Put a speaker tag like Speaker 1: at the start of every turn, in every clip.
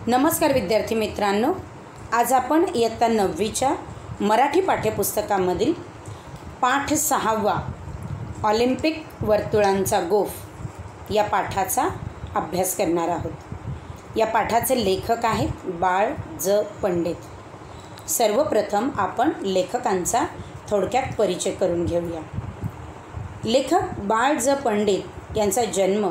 Speaker 1: नमस्कार विद्यार्थी मित्रांनो, आज आपण इयत्ता 9वीच्या मराठी पाठ्यपुस्तकामधील पाठ 6वा ऑलिम्पिक वर्तुळांचा गोफ या पाठाचा अभ्यास करणार आहोत। या पाठाचे लेखक आहेत बाळ ज पंडित। सर्वप्रथम आपण लेखकांचा थोडक्यात परिचय करून घेऊया। लेखक बाळ ज पंडित यांचा जन्म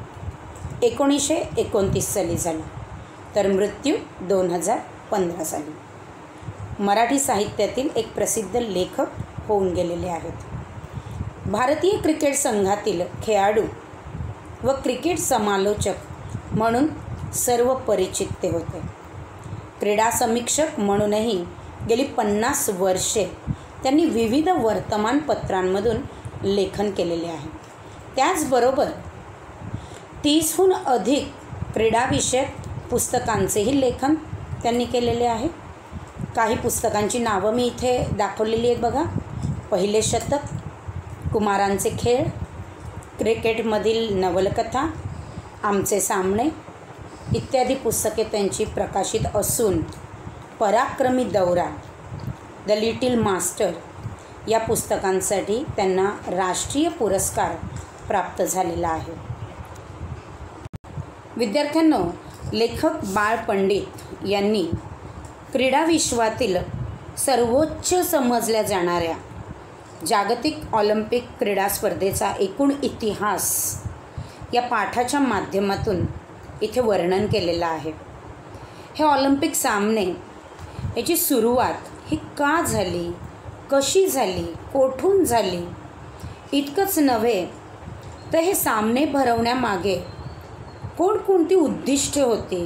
Speaker 1: 1929 साली झाला, तर मृत्यू 2015 साली। मराठी साहित्यातील एक प्रसिद्ध लेखक होऊन गेलेले आहेत। भारतीय क्रिकेट संघातील खेळाडू व क्रिकेट समालोचक म्हणून सर्व परिचित ते होते। क्रीडा समीक्षक म्हणूनही गेली 50 वर्षे त्यांनी विविध वर्तमानपत्रांमधून लेखन केलेले आहे। त्याचबरोबर 30हून अधिक क्रीडाविषयक पुस्तकांचेही लेखन त्यांनी केलेले आहे। काही पुस्तकांची नावं मी इथे दाखवलेली आहेत बघा। पहिले शतक, कुमारांचे खेळ, क्रिकेटमधील नवलकथा, आमचे सामने इत्यादी पुस्तके त्यांची प्रकाशित असून पराक्रमी दौरा, द लिटिल मास्टर या पुस्तकांसाठी त्यांना राष्ट्रीय पुरस्कार प्राप्त झालेला आहे। विद्यार्थ्यांनो, लेखक बाळ पंडित यांनी क्रीडा विश्वातील सर्वोच्च समजल्या जाणाऱ्या जागतिक ऑलिम्पिक क्रीडा स्पर्धेचा एकूण इतिहास या पाठाच्या माध्यमातून इथे वर्णन केलेलं आहे। हे ऑलिम्पिक सामने याची सुरुवात ही का झाली, कशी झाली, कोठून झाली इतकंच नव्हे तर हे सामने भरवण्यामागे कोणकोणती उद्दिष्टे होती,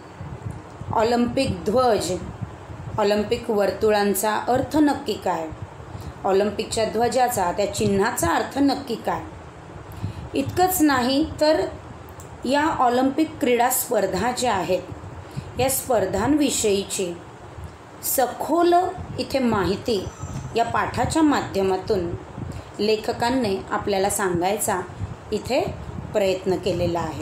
Speaker 1: ऑलिम्पिक ध्वज, ऑलिम्पिक वर्तुळांचा अर्थ नक्की काय, ऑलिम्पिकच्या ध्वजाचा त्या चिन्हाचा अर्थ नक्की काय, इतकंच नाही तर या ऑलिम्पिक क्रीडा स्पर्धा ज्या आहेत या स्पर्धांविषयीची सखोल इथे माहिती या पाठाच्या माध्यमातून लेखकांनी आपल्याला सांगायचा इथे प्रयत्न केलेला आहे।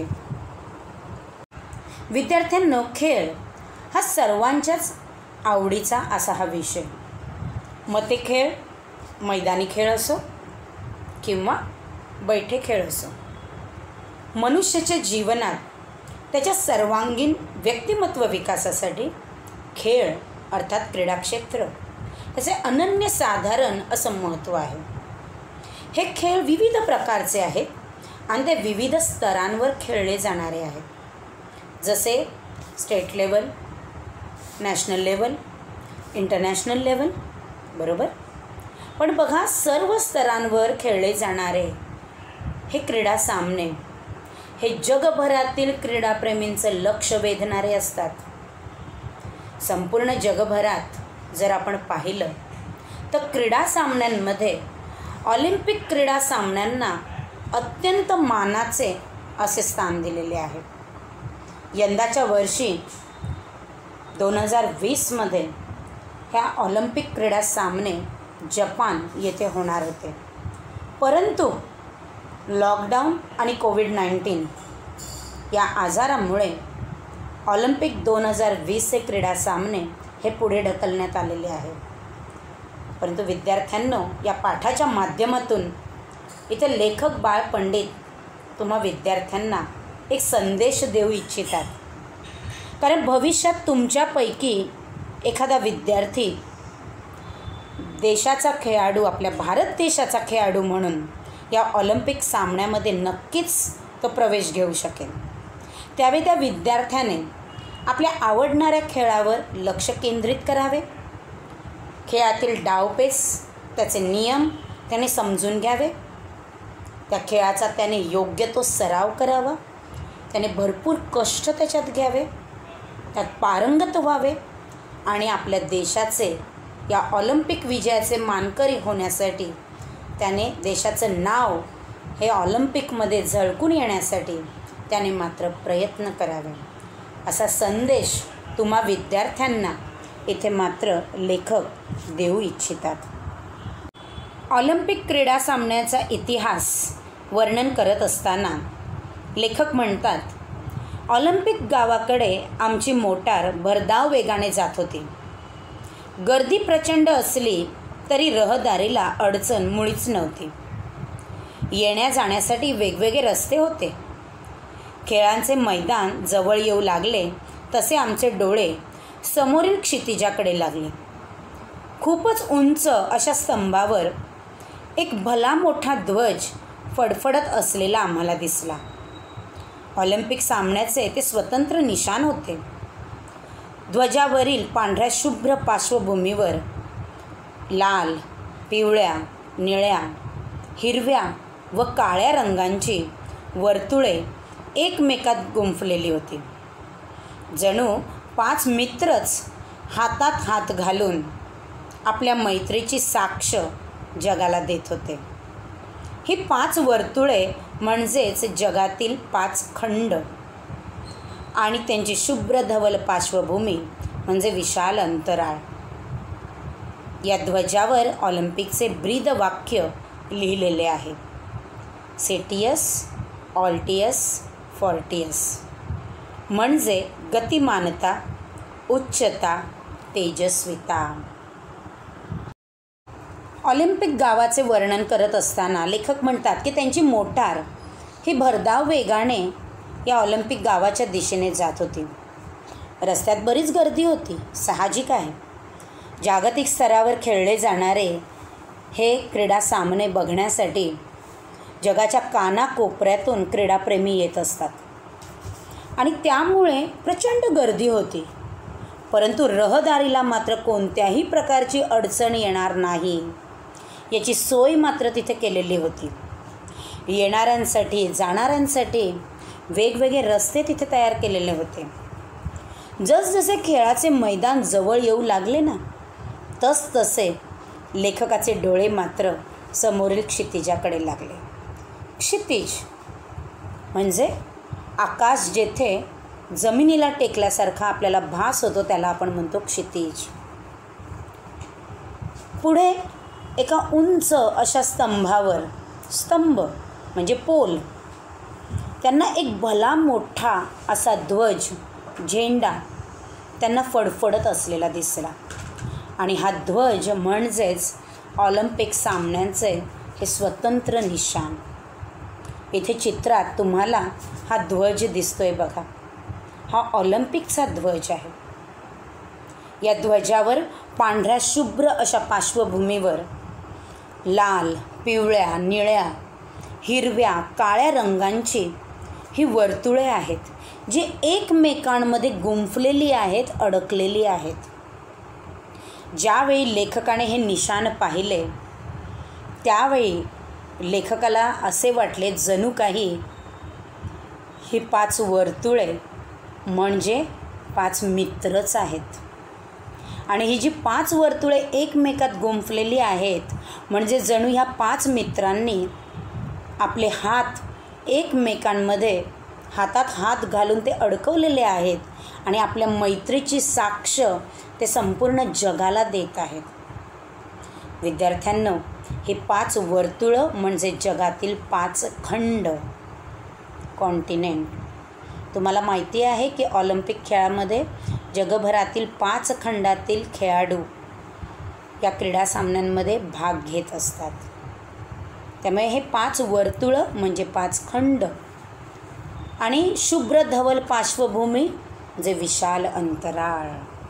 Speaker 1: विद्यार्थ्यांनो, खेळ हा सर्वांच्याच आवडीचा असा हा विषय। मग ते खेळ मैदानी खेळ असो किंवा बैठे खेळ असो, मनुष्याच्या जीवनात त्याच्या सर्वांगीण व्यक्तिमत्व विकासासाठी खेळ अर्थात क्रीडाक्षेत्र त्याचे अनन्यसाधारण असं महत्त्व आहे। हे खेळ विविध प्रकारचे आहेत आणि ते विविध स्तरांवर खेळले जाणारे आहेत, जसे state level, national level, international level, बरोबर। पण बघा, सर्व स्तरांवर खेळले जाणारे हे क्रीडा सामने हे जगभरातील क्रीडाप्रेमींचं लक्ष वेधणारे असतात। संपूर्ण जगभरात जर आपण पाहिलं तर क्रीडा सामन्यांमध्ये ऑलिम्पिक क्रीडा सामन्यांना अत्यंत मानाचे असे स्थान दिलेले आहे। यंदाच्या वर्षी 2020मध्ये ह्या ऑलिम्पिक क्रीडा सामने जपान येथे होणार होते, परंतु लॉकडाऊन आणि कोविड-19 या आजारामुळे ऑलिम्पिक 2020 हे क्रीडा सामने हे पुढे ढकलण्यात आलेले आहे। परंतु विद्यार्थ्यांनो, या पाठाच्या माध्यमातून इथे लेखक बाळ पंडित तुम्हा विद्यार्थ्यांना एक संदेश देऊ इच्छितात, कारण भविष्यात तुमच्यापैकी एखादा विद्यार्थी देशाचा खेळाडू, आपल्या भारत देशाचा खेळाडू म्हणून या ऑलिम्पिक सामन्यामध्ये नक्कीच तो प्रवेश घेऊ शकेल। त्यावेळी त्या विद्यार्थ्याने आपल्या आवडणाऱ्या खेळावर लक्ष केंद्रित करावे, खेळातील डावपेच, त्याचे नियम त्याने समजून घ्यावे, त्या खेळाचा त्याने योग्य तो सराव करावा, त्याने भरपूर कष्ट त्याच्यात घ्यावे, त्यात पारंगत व्हावे आणि आपल्या देशाचे या ऑलिम्पिक विजयाचे मानकरी होण्यासाठी त्याने देशाचं नाव हे ऑलिम्पिकमध्ये झळकून येण्यासाठी त्याने मात्र प्रयत्न करावे, असा संदेश तुम्हा विद्यार्थ्यांना इथे मात्र लेखक देऊ इच्छितात। ऑलिम्पिक क्रीडा सामन्याचा इतिहास वर्णन करत असताना लेखक म्हणतात, ऑलिम्पिक गावाकडे आमची मोटार भरधाव वेगाने जात होती. गर्दी प्रचंड असली तरी रहदारीला अडचण मुळीच नव्हती. येण्या जाण्यासाठी वेगवेगळे रस्ते होते. खेळांचे मैदान जवळ येऊ लागले तसे आमचे डोळे समोरील क्षितिजाकडे लागले. खूपच उंच अशा स्तंभावर एक भला मोठा ध्वज फडफडत असलेला आम्हाला दिसला. ऑलिम्पिक सामन्याचे ते स्वतंत्र निशाण होते. ध्वजावरील पांढऱ्या शुभ्र पार्श्वभूमीवर लाल, पिवळ्या, निळ्या, हिरव्या व काळ्या रंगांची वर्तुळे एकमेकात गुंफलेली होती. जणू 5 मित्रच हातात हात घालून आपल्या मैत्रीची साक्ष जगाला देत होते. ही 5 वर्तुळे म्हणजेच जगातील 5 खंड आणि त्यांची शुभ्र धवल पार्श्वभूमी म्हणजे विशाल अंतराळ. या ध्वजावर ऑलिम्पिकचे ब्रीद वाक्य लिहिलेले आहे. सेटियस, ऑल्टियस, फॉर्टियस म्हणजे गतिमानता, उच्चता, तेजस्विता. ऑलिम्पिक गावाचे वर्णन करत असताना लेखक म्हणतात की त्यांची मोटार ही भरधाव वेगाने या ऑलिम्पिक गावाच्या दिशेने जात होती. रस्त्यात बरीच गर्दी होती, साहजिक आहे. जागतिक स्तरावर खेळले जाणारे हे क्रीडा सामने बघण्यासाठी जगाच्या कानाकोपऱ्यातून क्रीडाप्रेमी येत असतात आणि त्यामुळे प्रचंड गर्दी होती. परंतु रहदारीला मात्र कोणत्याही प्रकारची अडचण येणार नाही याची सोय मात्र तिथे केलेली होती. येणाऱ्यांसाठी जाणाऱ्यांसाठी वेगवेगळे रस्ते तिथे तयार केलेले होते. जसजसे खेळाचे मैदान जवळ येऊ लागले ना तसतसे लेखकाचे डोळे मात्र समोरील क्षितिजाकडे लागले. क्षितिज म्हणजे आकाश जेथे जमिनीला टेकल्यासारखा आपल्याला भास होतो त्याला आपण म्हणतो क्षितिज. पुढे एका उंच अशा स्तंभावर, स्तंभ म्हणजे पोल, त्यांना एक भला मोठा असा ध्वज, झेंडा त्यांना फडफडत असलेला दिसला आणि हा ध्वज म्हणजेच ऑलिम्पिक सामन्यांचे हे स्वतंत्र निशाण. इथे चित्रात तुम्हाला हा ध्वज दिसतोय बघा. हा ऑलिम्पिकचा ध्वज आहे. या ध्वजावर पांढऱ्या शुभ्र अशा पार्श्वभूमीवर लाल, पिवळ्या, निळ्या, हिरव्या, काळ्या रंगांची ही वर्तुळे आहेत जी एकमेकांमध्ये गुंफलेली आहेत, अडकलेली आहेत. ज्यावेळी लेखकाने हे निशाण पाहिले त्यावेळी लेखकाला असे वाटले जणू काही ही 5 वर्तुळे म्हणजे 5 मित्रच आहेत आणि ही जी 5 वर्तुळे एकमेकात गुंफलेली आहेत म्हणजे जणू ह्या 5 मित्रांनी आपले हात एकमेकांमध्ये हातात हात घालून ते अडकवलेले आहेत आणि आपल्या मैत्रीची साक्ष ते संपूर्ण जगाला देत आहेत. विद्यार्थ्यांनो, हे 5 वर्तुळं म्हणजे जगातील 5 खंड, कॉन्टिनेंट. तुम्हाला माहिती आहे की ऑलिम्पिक खेळामध्ये जगभरातील 5 खंडातील खेळाडू या क्रीडा सामन्यांमध्ये भाग घेत असतात. त्यामुळे हे 5 वर्तुळं म्हणजे 5 खंड आणि शुभ्र धवल पार्श्वभूमी जे विशाल अंतराळ.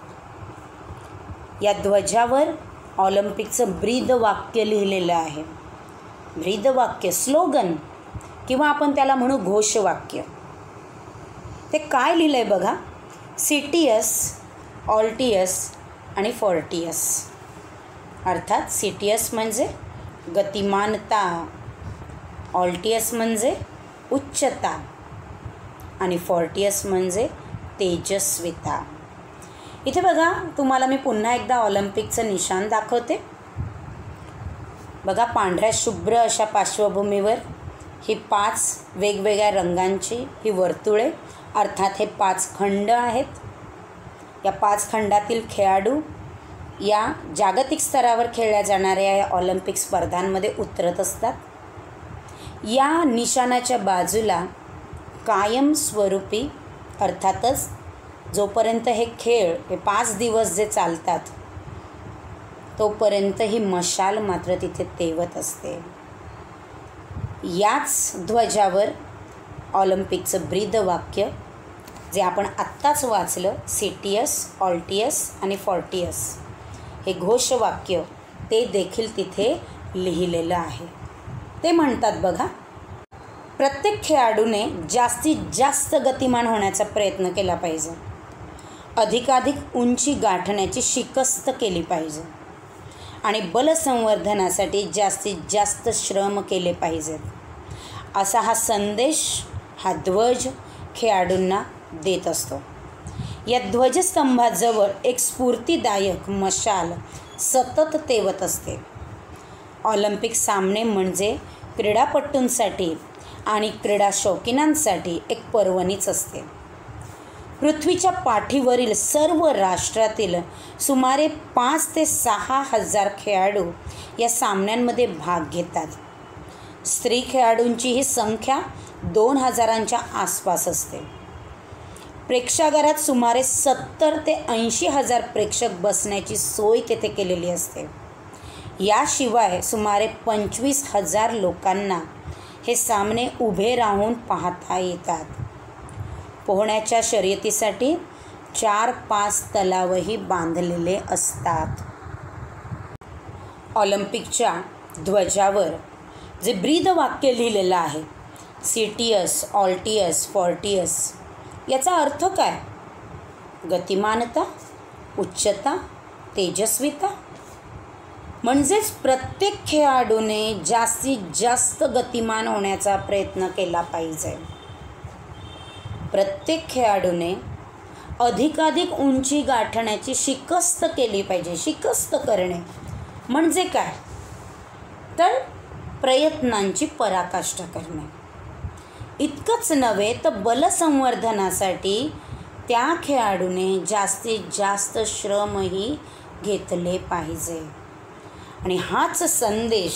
Speaker 1: या ध्वजावर ऑलिम्पिकचं ब्रीद वाक्य लिहिलेलं आहे. ब्रीद वाक्य, स्लोगन किंवा आपण त्याला म्हणू घोषवाक्य. ते काय लिहिलं आहे बघा. सिटियस, ऑल्टियस आणि फॉर्टियस. अर्थात सिटियस म्हणजे गतिमानता, ऑल्टियस म्हणजे उच्चता आणि फॉर्टियस म्हणजे तेजस्विता. इथे बघा, तुम्हाला मी पुन्हा एकदा ऑलिम्पिकचं निशाण दाखवते. बघा, पांढऱ्या शुभ्र अशा पार्श्वभूमीवर ही 5 वेगवेगळ्या रंगांची ही वर्तुळे, अर्थात हे 5 खंड आहेत. या 5 खंडातील खेळाडू या जागतिक स्तरावर खेळल्या जाणाऱ्या या ऑलिम्पिक स्पर्धांमध्ये उतरत असतात. या निशाणाच्या बाजूला कायमस्वरूपी अर्थातच जोपर्यंत हे खेळ हे 5 दिवस जे चालतात तोपर्यंत ही मशाल मात्र तिथे तेवत असते. याच ध्वजावर ऑलिम्पिकचं ब्रीदवाक्य जे आपण आत्ताच वाचलं, सिटियस, ऑल्टियस आणि फॉर्टियस, हे घोषवाक्य ते देखील तिथे लिहिलेलं आहे. ते म्हणतात बघा, प्रत्येक खेळाडूने जास्तीत जास्त गतिमान होण्याचा प्रयत्न केला पाहिजे, अधिकाधिक उंची गाठण्याची शिकस्त केली पाहिजे आणि बलसंवर्धनासाठी जास्तीत जास्त श्रम केले पाहिजेत, असा हा संदेश हा ध्वज खेळाडूंना देत असतो. या ध्वजस्तंभाजवळ एक स्फूर्तिदायक मशाल सतत तेवत असते. ऑलिम्पिक सामने म्हणजे क्रीडापटूंसाठी आणि क्रीडा शौकीनांसाठी एक पर्वणीच असते. पृथ्वीच्या पाठीवरील सर्व राष्ट्रातील सुमारे 5 ते 6 हजार खेळाडू या सामन्यांमध्ये भाग घेतात. स्त्री खेळाडूंची ही संख्या 2000च्या आसपास असते. प्रेक्षागारात सुमारे 70 ते 80 हजार प्रेक्षक बसण्याची सोय तेथे केलेली असते. याशिवाय सुमारे 25,000 लोकांना हे सामने उभे राहून पाहता येतात. पोहण्याच्या शर्यतीसाठी 4-5 तलावही बांधलेले असतात. ऑलिम्पिकच्या ध्वजावर जे ब्रीदवाक्य लिहिलेलं आहे, सिटियस, ऑल्टियस, फॉर्टियस, याचा अर्थ काय? गतिमानता, उच्चता, तेजस्विता. म्हणजेच प्रत्येक खेळाडूने जास्तीत जास्त गतिमान होण्याचा प्रयत्न केला पाहिजे. प्रत्येक खेळाडूने अधिकाधिक उंची गाठण्याची शिकस्त केली पाहिजे. शिकस्त करणे म्हणजे काय? तर प्रयत्नांची पराकाष्ठा करणे. इतकंच नव्हे तर बलसंवर्धनासाठी त्या खेळाडूने जास्तीत जास्त श्रमही घेतले पाहिजे. आणि हाच संदेश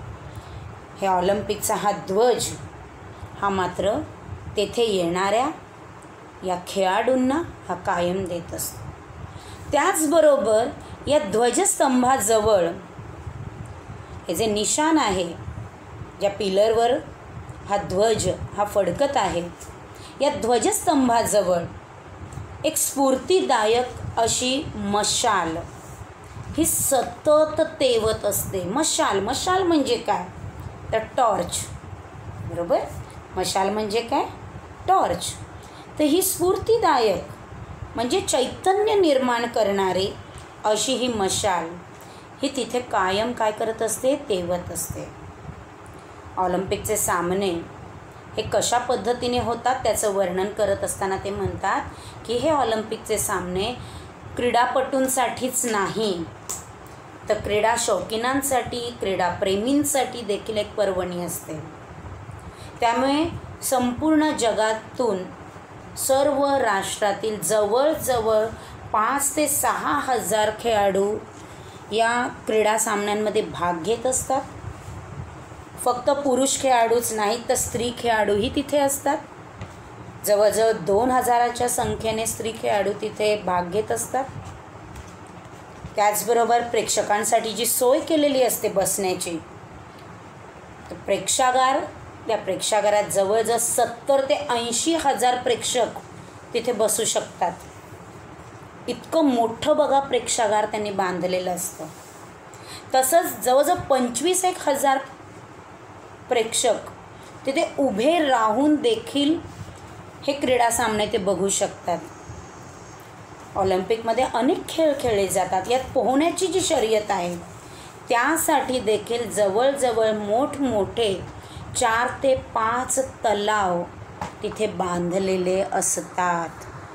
Speaker 1: हे ऑलिम्पिकचा हा ध्वज हा मात्र तेथे येणाऱ्या या खेळाडूंना हा कायम देत असतो. त्याचबरोबर या ध्वजस्तंभाजवळ हे जे निशाण आहे, ज्या पिलरवर हा ध्वज हा फडकत आहे, या ध्वजस्तंभाजवळ एक स्फूर्तिदायक अशी मशाल ही सतत तेवत असते. मशाल म्हणजे काय? तर टॉर्च, बरोबर. मशाल म्हणजे काय? टॉर्च. तर ही स्फूर्तिदायक म्हणजे चैतन्य निर्माण करणारी अशी ही मशाल ही तिथे कायम काय करत असते? तेवत असते. ऑलिम्पिकचे सामने हे कशा पद्धतीने होतात त्याचं वर्णन करत असताना ते म्हणतात की हे ऑलिम्पिकचे सामने क्रीडापटूंसाठीच नाही तर क्रीडा शौकीनांसाठी, क्रीडाप्रेमींसाठी देखील एक पर्वणी असते. त्यामुळे संपूर्ण जगातून सर्व राष्ट्रातील जवळजवळ 5 ते 6 हजार खेळाडू या क्रीडा सामन्यांमध्ये भाग घेत असतात. फक्त पुरुष खेळाडूच नाहीत तर स्त्री खेळाडूही तिथे असतात. जवळजवळ 2000च्या संख्येने स्त्री खेळाडू तिथे भाग घेत असतात. त्याचबरोबर प्रेक्षकांसाठी जी सोय केलेली असते बसण्याची, तर प्रेक्षागार, त्या प्रेक्षागारात जवळजवळ 70 ते 80 हजार प्रेक्षक तिथे बसू शकतात. इतकं मोठं बघा प्रेक्षागार त्यांनी बांधलेलं असतं. तसंच जवळजवळ 25,000 प्रेक्षक तिथे उभे राहून देखील हे क्रीडा सामने ते बघू शकतात. ऑलिम्पिकमध्ये अनेक खेळ खेळले जातात. यात पोहण्याची जी शर्यत आहे त्यासाठी देखील जवळजवळ मोठमोठे 4 ते 5 तलाव तिथे बांधलेले असतात.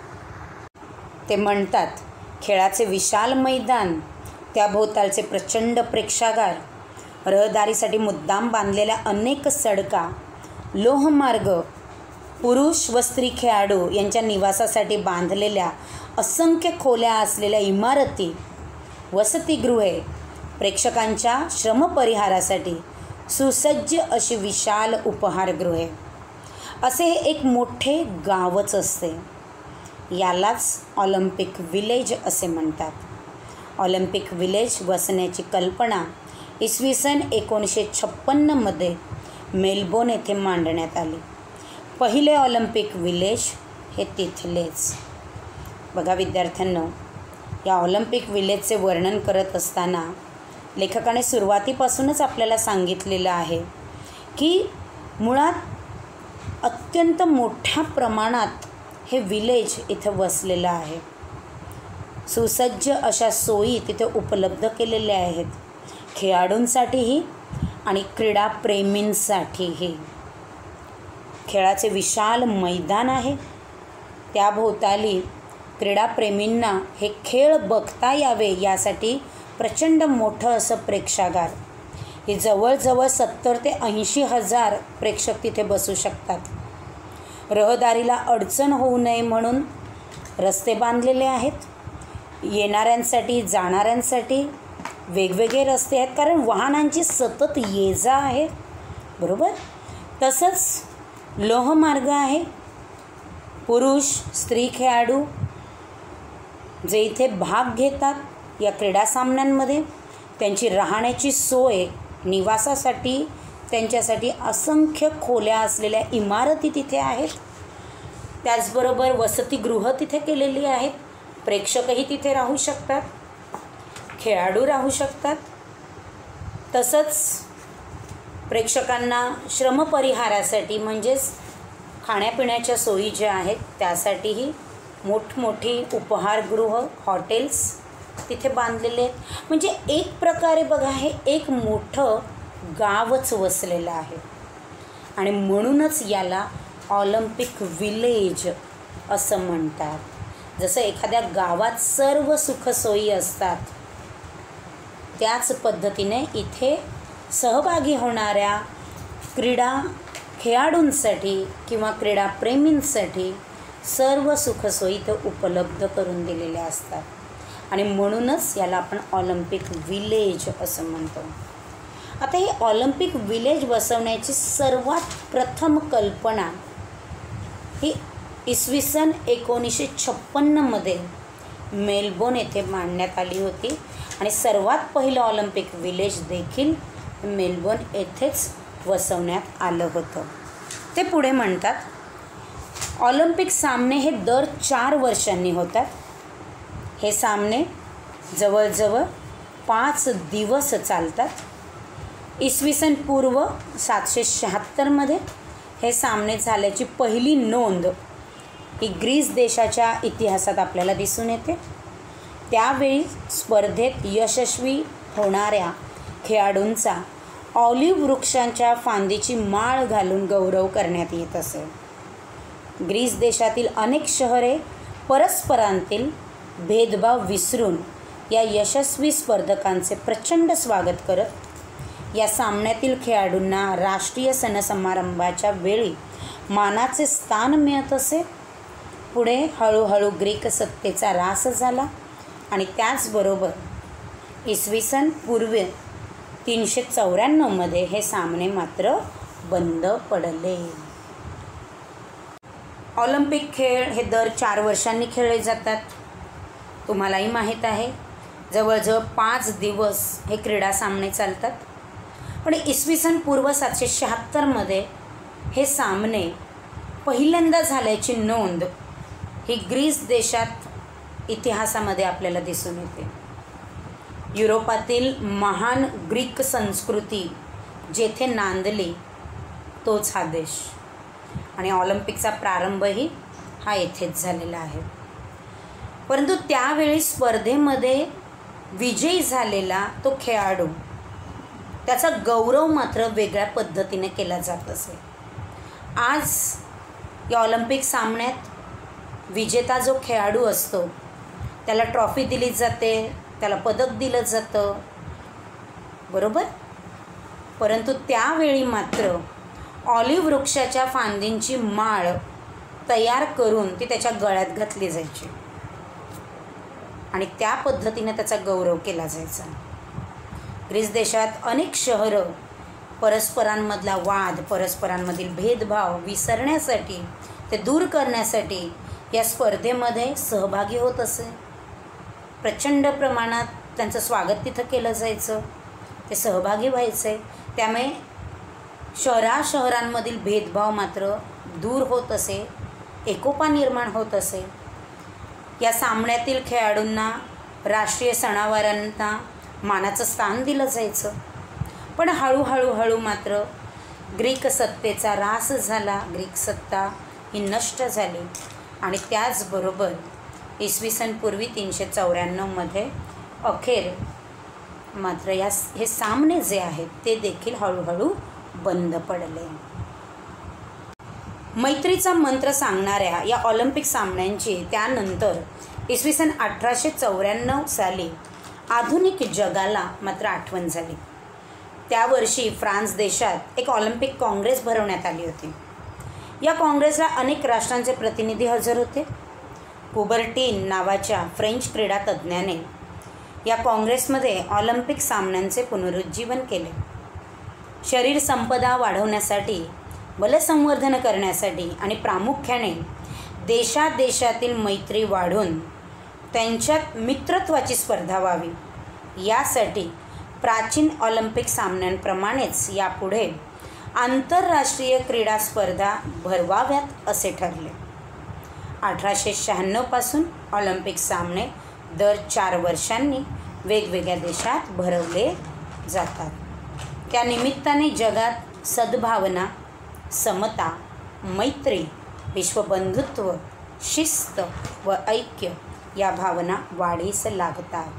Speaker 1: ते म्हणतात, खेळाचे विशाल मैदान, त्याभोवतालचे प्रचंड प्रेक्षागार, रहदारीसाठी मुद्दाम बांधलेल्या अनेक सडका, लोहमार्ग, पुरुष व स्त्री खेळाडू यांच्या निवासासाठी बांधलेल्या असंख्य खोल्या असलेल्या इमारती, वसतिगृहे, प्रेक्षकांच्या श्रमपरिहारासाठी सुसज्ज अशी विशाल उपहारगृहे, असे एक मोठे गावच असते. यालाच ऑलिम्पिक विलेज असे म्हणतात. ऑलिम्पिक विलेज वसण्याची कल्पना इसवी सन 1956मध्ये मेलबोर्न येथे मांडण्यात आली. पहिले ऑलिम्पिक विलेज हे तिथलेच. बघा विद्यार्थ्यांनो, या ऑलिम्पिक विलेजचे वर्णन करत असताना लेखकाने सुरुवातीपासूनच आपल्याला सांगितलेलं आहे की मुळात अत्यंत मोठ्या प्रमाणात हे विलेज इथं वसलेलं आहे. सुसज्ज अशा सोयी तिथे उपलब्ध केलेल्या आहेत, खेळाडूंसाठीही आणि क्रीडाप्रेमींसाठीही. खेळाचे विशाल मैदान आहे, त्याभोवताली क्रीडाप्रेमींना हे खेळ बघता यावे यासाठी प्रचंड मोठं असं प्रेक्षागार. हे जवळजवळ 70 ते 80 हजार प्रेक्षक तिथे बसू शकतात. रहदारीला अडचण होऊ नये म्हणून रस्ते बांधलेले आहेत. येणाऱ्यांसाठी जाणाऱ्यांसाठी वेगवेगळे रस्ते आहेत, कारण वाहनांची सतत ये जा आहे, बरोबर. तसंच लोहमार्ग आहे. पुरुष स्त्री खेळाडू जे इथे भाग घेतात या क्रीडा सामन्यांमध्ये, त्यांची राहण्याची सोय, निवासासाठी त्यांच्यासाठी असंख्य खोल्या असलेल्या इमारती तिथे आहेत. त्याचबरोबर वसतिगृह तिथे केलेली आहेत. प्रेक्षकही तिथे राहू शकतात, खेळाडू राहू शकतात. तसंच प्रेक्षकांना श्रमपरिहारासाठी म्हणजेच खाण्यापिण्याच्या सोयी ज्या आहेत त्यासाठीही मोठमोठी उपहारगृह, हॉटेल्स तिथे बांधलेले आहेत. म्हणजे एक प्रकारे बघा, हे एक मोठं गावच वसलेलं आहे आणि म्हणूनच याला ऑलिम्पिक विलेज असं म्हणतात. जसं एखाद्या गावात सर्व सुखसोयी असतात, त्याच पद्धतीने इथे सहभागी होणाऱ्या क्रीडा खेळाडूंसाठी किंवा क्रीडाप्रेमींसाठी सर्व सुखसोयी इथं उपलब्ध करून दिलेल्या असतात आणि म्हणूनच याला आपण ऑलिम्पिक विलेज असं म्हणतो. आता हे ऑलिम्पिक विलेज बसवण्याची सर्वात प्रथम कल्पना ही इसवी सन 1956मध्ये मेलबोर्न येथे मांडण्यात आली होती आणि सर्वात पहिलं ऑलिम्पिक विलेज देखील मेलबोर्न येथेच वसवण्यात आलं होतं. ते पुढे म्हणतात, ऑलिम्पिक सामने हे दर 4 वर्षांनी होतात. हे सामने जवळजवळ 5 दिवस चालतात. इसवी सन पूर्व 776मध्ये हे सामने झाल्याची पहिली नोंद ही ग्रीस देशाच्या इतिहासात आपल्याला दिसून येते. त्यावेळी स्पर्धेत यशस्वी होणाऱ्या खेळाडूंचा ऑलिव्ह वृक्षांच्या फांदीची माळ घालून गौरव करण्यात येत असे. ग्रीस देशातील अनेक शहरे परस्परांतील भेदभाव विसरून या यशस्वी स्पर्धकांचे प्रचंड स्वागत करत या सामन्यातील खेळाडूंना राष्ट्रीय सणसमारंभाच्या वेळी मानाचे स्थान मिळत असे. पुढे हळूहळू ग्रीक सत्तेचा ऱ्हास झाला आणि त्याचबरोबर इसवी सन पूर्व 394मध्ये हे सामने मात्र बंद पडले. ऑलिम्पिक खेळ हे दर 4 वर्षांनी खेळले जातात. तुम्हालाही माहीत आहे, जवळजवळ 5 दिवस हे क्रीडा सामने चालतात. पण इसवी सन पूर्व 776मध्ये हे सामने पहिल्यांदा झाल्याची नोंद ही ग्रीस देशात इतिहासामध्ये आपल्याला दिसून येते. युरोपातील महान ग्रीक संस्कृती जेथे नांदली तोच हा देश आणि ऑलिम्पिकचा प्रारंभही हा येथेच झालेला आहे. परंतु त्यावेळी स्पर्धेमध्ये विजयी झालेला तो खेळाडू त्याचा गौरव मात्र वेगळ्या पद्धतीने केला जात असे. आज या ऑलिम्पिक सामन्यात विजेता जो खेळाडू असतो त्याला ट्रॉफी दिली जाते, त्याला पदक दिलं जातं, बरोबर. परंतु त्यावेळी मात्र ऑलिव्ह वृक्षाच्या फांदींची माळ तयार करून ती त्याच्या गळ्यात घातली जायची आणि त्या पद्धतीने त्याचा गौरव केला जायचा. ग्रीस देशात अनेक शहरं परस्परांमधला वाद, परस्परांमधील भेदभाव विसरण्यासाठी, ते दूर करण्यासाठी या स्पर्धेमध्ये सहभागी होत असे. प्रचंड प्रमाणात त्यांचं स्वागत तिथं केलं जायचं, ते सहभागी व्हायचे. त्यामुळे शहरांमधील भेदभाव मात्र दूर होत असे, एकोपा निर्माण होत असे. या सामन्यातील खेळाडूंना राष्ट्रीय सणावारांना मानाचं स्थान दिलं जायचं. पण हळूहळू मात्र ग्रीक सत्तेचा ऱ्हास झाला, ग्रीक सत्ता ही नष्ट झाली आणि त्याचबरोबर इसवी सन पूर्वी 394मध्ये अखेर मात्र हे सामने जे आहेत ते देखील हळूहळू बंद पडले. मैत्रीचा मंत्र सांगणाऱ्या या ऑलिम्पिक सामन्यांची त्यानंतर इसवी सन 1894 साली आधुनिक जगाला मात्र आठवण झाली. त्या वर्षी फ्रान्स देशात एक ऑलिम्पिक काँग्रेस भरवण्यात आली होती. या काँग्रेसला अनेक राष्ट्रांचे प्रतिनिधी हजर होते. कुबर्टीन नावाच्या फ्रेंच क्रीडा तज्ज्ञाने या काँग्रेसमध्ये ऑलिम्पिक सामन्यांचे पुनरुज्जीवन केले. शरीर संपदा वाढवण्यासाठी, बलसंवर्धन करण्यासाठी आणि प्रामुख्याने देशातील मैत्री वाढून त्यांच्यात मित्रत्वाची स्पर्धा व्हावी यासाठी प्राचीन ऑलिम्पिक सामन्यांप्रमाणेच यापुढे आंतरराष्ट्रीय क्रीडा स्पर्धा भरवाव्यात असे ठरले. 1896 पासून ऑलिम्पिक सामने दर 4 वर्षांनी वेगवेगळ्या देशात भरवले जातात. त्या निमित्ताने जगात सद्भावना, समता, मैत्री, विश्वबंधुत्व, शिस्त व ऐक्य या भावना वाढीस लागतात.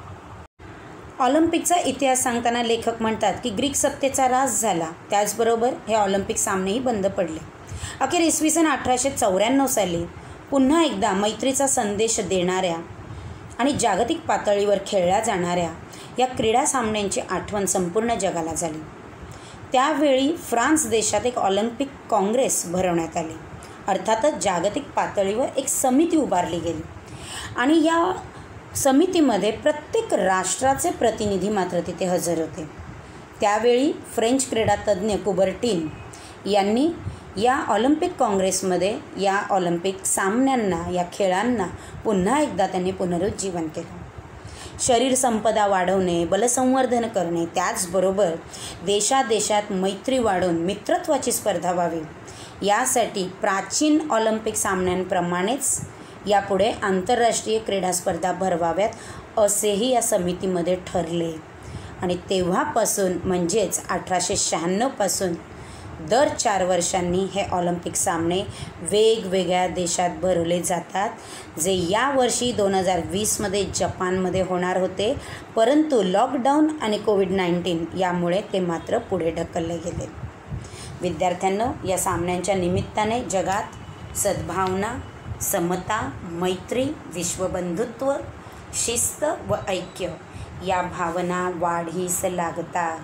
Speaker 1: ऑलिम्पिकचा इतिहास सांगताना लेखक म्हणतात की ग्रीक सत्तेचा ऱ्हास झाला, त्याचबरोबर हे ऑलिम्पिक सामनेही बंद पडले. अखेर इसवी सन 1894 साली पुन्हा एकदा मैत्रीचा संदेश देणाऱ्या आणि जागतिक पातळीवर खेळल्या जाणाऱ्या या क्रीडा सामन्यांची आठवण संपूर्ण जगाला झाली. त्यावेळी फ्रान्स देशात एक ऑलिम्पिक काँग्रेस भरवण्यात आली. अर्थातच जागतिक पातळीवर एक समिती उभारली गेली आणि या समितीमध्ये प्रत्येक राष्ट्राचे प्रतिनिधी मात्र तिथे हजर होते. त्यावेळी फ्रेंच क्रीडा तज्ज्ञ कुबर्टीन यांनी या ऑलिम्पिक काँग्रेसमध्ये या ऑलिम्पिक सामन्यांना, या खेळांना पुन्हा एकदा त्यांनी पुनरुज्जीवन केलं. शरीर संपदा वाढवणे, बलसंवर्धन करणे, त्याचबरोबर देशात मैत्री वाढवून मित्रत्वाची स्पर्धा व्हावी यासाठी प्राचीन ऑलिम्पिक सामन्यांप्रमाणेच यापुढे आंतरराष्ट्रीय क्रीडा स्पर्धा भरवाव्यात असेही या समितीमध्ये ठरले. आणि तेव्हापासून म्हणजेच 1896 पासून दर 4 वर्षांनी हे ऑलिम्पिक सामने वेगवेगळ्या देशात भरवले जातात, जे यावर्षी 2020मध्ये जपानमध्ये होणार होते. परंतु लॉकडाऊन आणि कोविड-19 यामुळे ते मात्र पुढे ढकलले गेले. विद्यार्थ्यांनो, या सामन्यांच्या निमित्ताने जगात सद्भावना, समता, मैत्री, विश्वबंधुत्व, शिस्त व ऐक्य या भावना वाढीस लागतात.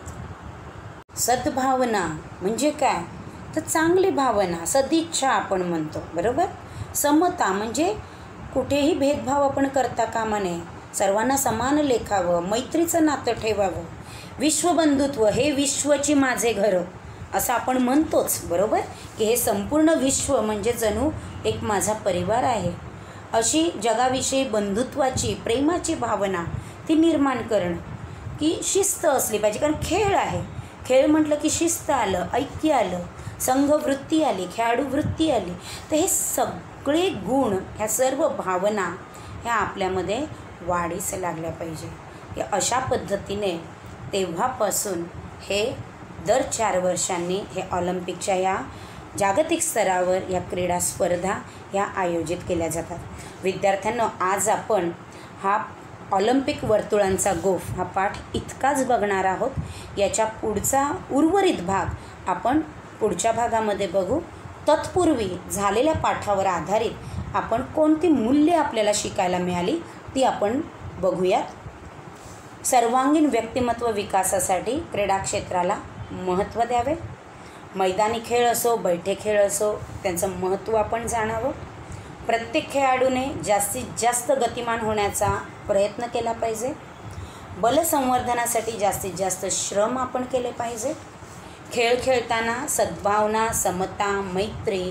Speaker 1: सद्भावना म्हणजे काय? तर चांगली भावना, सदिच्छा आपण म्हणतो, बरोबर. समता म्हणजे कुठेही भेदभाव आपण करता कामा नये, सर्वांना समान लेखावं, मैत्रीचं नातं ठेवावं. विश्वबंधुत्व, हे विश्वची माझे घर असं आपण म्हणतोच, बरोबर, की हे संपूर्ण विश्व म्हणजे जणू एक माझा परिवार आहे. अशी जगाविषयी बंधुत्वाची, प्रेमाची भावना ती निर्माण करणं, की शिस्त असली पाहिजे, कारण खेळ आहे. खेळ म्हटलं की शिस्त आलं, ऐक्य आलं, संघवृत्ती आली, खेळाडू वृत्ती आली. तर हे सगळे गुण, ह्या सर्व भावना ह्या आपल्यामध्ये वाढीस लागल्या पाहिजे. या अशा पद्धतीने तेव्हापासून हे दर 4 वर्षांनी हे ऑलिम्पिकच्या या जागतिक स्तरावर या क्रीडा स्पर्धा ह्या आयोजित केल्या जातात. विद्यार्थ्यांनो, आज आपण हा ऑलिम्पिक वर्तुळांचा गोफ हा पाठ इतकाच बघणार आहोत. याच्या पुढचा उर्वरित भाग आपण पुढच्या भागामध्ये बघू. तत्पूर्वी झालेल्या पाठावर आधारित आपण कोणती मूल्ये आपल्याला शिकायला मिळाली ती आपण बघूयात. सर्वांगीण व्यक्तिमत्व विकासासाठी क्रीडा क्षेत्राला महत्त्व द्यावे. मैदानी खेळ असो, बैठे खेळ असो, त्यांचं महत्त्व आपण जाणावं. प्रत्येक खेळाडूने जास्तीत जास्त गतिमान होण्याचा प्रयत्न केला पाहिजे. बलसंवर्धनासाठी जास्तीत जास्त श्रम आपण केले पाहिजे. खेळ खेळताना सद्भावना, समता, मैत्री,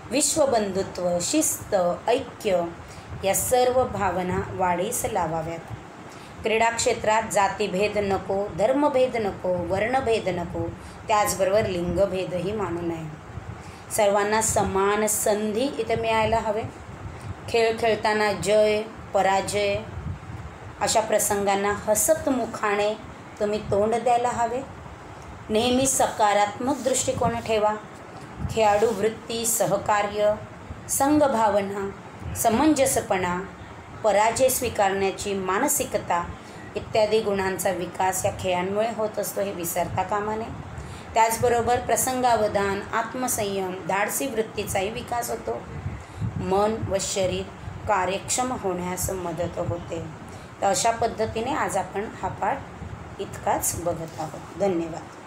Speaker 1: विश्वबंधुत्व, शिस्त, ऐक्य या सर्व भावना वाढीस लावाव्यात. क्रीडा क्षेत्रात जातीभेद नको, धर्मभेद नको, वर्णभेद नको, त्याचबरोबर लिंगभेदही मानू नये. सर्वांना समान संधी इथे मिळायला हवे. खेळ खेळताना जय पराजय अशा प्रसंगांना हसतमुखाने तुम्ही तोंड द्यायला हवे. नेहमी सकारात्मक दृष्टिकोन ठेवा. खेळाडू वृत्ती, सहकार्य, संघभावना, समंजसपणा, पराजय स्वीकारण्याची मानसिकता इत्यादी गुणांचा विकास या खेळांमुळे होत असतो, हे विसरता कामा नये. त्याचबरोबर प्रसंगावधान, आत्मसंयम, धाडसी वृत्तीचाही विकास होतो. मन व शरीर कार्यक्षम होण्यास मदत होते. तर अशा पद्धतीने आज आपण हा पाठ इतकाच बघत आहोत. धन्यवाद.